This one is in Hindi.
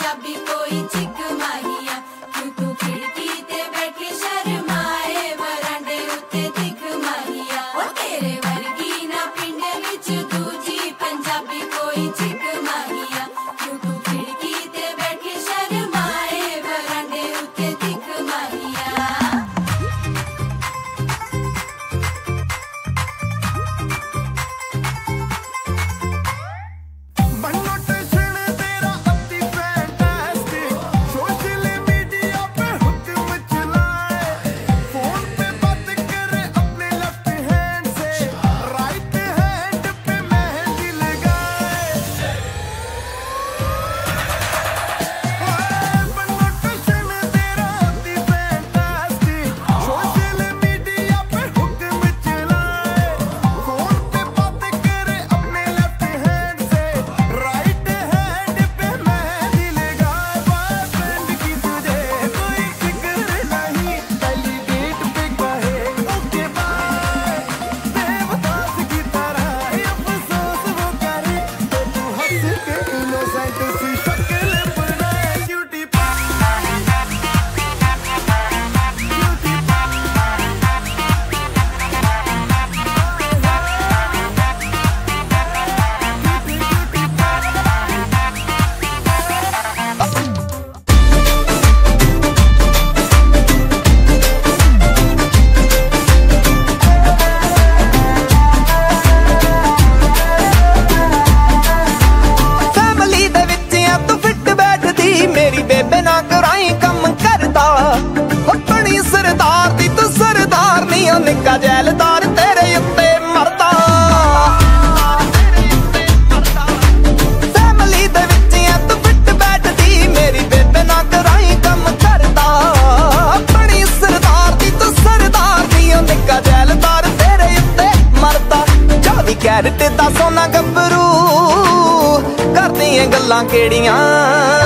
पंजाबी कोई चिक माहिया क्यों तू खिड़की ते बैठी शर्माए वरांडे उत्ते दिख माहिया ओ तेरे वर्गी ना पिंड विच दूजी पंजाबी कोई चिक माहिया क्यों तू खिड़की ते बैठी शर्माए वरांडे उत्ते दिख माहिया। जैलदार तेरे उत्ते मरदा फैमिली दे विच तू फिट बैठदी मेरी बेबे ना कराई कम करदा अपनी सरदार दी तू सरदार दी निक्का जैलदार तेरे उत्ते मरदा 24 कैरेट दा सोना गब्बरू करदी गल्लां केड़ियां